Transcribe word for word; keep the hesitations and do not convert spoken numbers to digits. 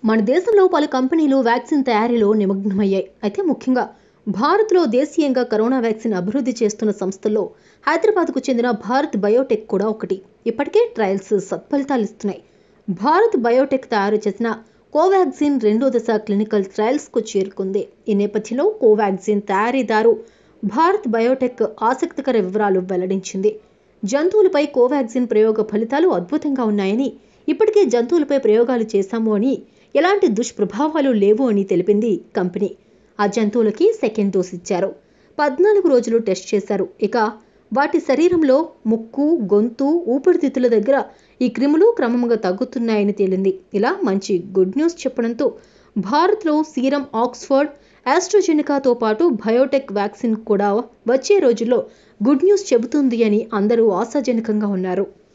మన దేశంలో పలు కంపెనీలు వ్యాక్సిన్ తయారీలో నిమగ్నమయ్యాయి. అయితే ముఖ్యంగా భారత్లో దేశీయంగా కరోనా వ్యాక్సిన్ అభివృద్ధి చేస్తున్న సంస్థల్లో హైదరాబాద్కు చెందిన భారత్ బయోటెక్ కూడా ఒకటి. ఇప్పటికే ట్రయల్స్ సత్ఫలితాలు ఇస్తున్నాయి. భారత్ బయోటెక్ తయారు చేసిన కోవాక్సిన్ రెండో దశ క్లినికల్ ట్రయల్స్కు చేరుకుంది. ఈ నేపథ్యంలో కోవాక్సిన్ తయారీదారు భారత్ బయోటెక్ ఆసక్తికర వివరాలు వెల్లడించింది. జంతువులపై కోవాక్సిన్ ప్రయోగ ఫలితాలు అద్భుతంగా ఉన్నాయని, ఇప్పటికే జంతువులపై ప్రయోగాలు చేశాము అని, ఎలాంటి దుష్ప్రభావాలు లేవు అని తెలిపింది కంపెనీ. ఆ జంతువులకి సెకండ్ డోస్ ఇచ్చారు. పద్నాలుగు రోజులు టెస్ట్ చేశారు. ఇక వాటి శరీరంలో ముక్కు, గొంతు, ఊపిరితిత్తుల దగ్గర ఈ క్రిములు క్రమంగా తగ్గుతున్నాయని తేలింది. ఇలా మంచి గుడ్ న్యూస్ చెప్పడంతో భారత్లో సీరం, ఆక్స్ఫర్డ్, ఆస్ట్రాజెనెకాతో పాటు బయోటెక్ వ్యాక్సిన్ కూడా వచ్చే రోజుల్లో గుడ్ న్యూస్ చెబుతుంది అని అందరూ ఆశాజనకంగా ఉన్నారు.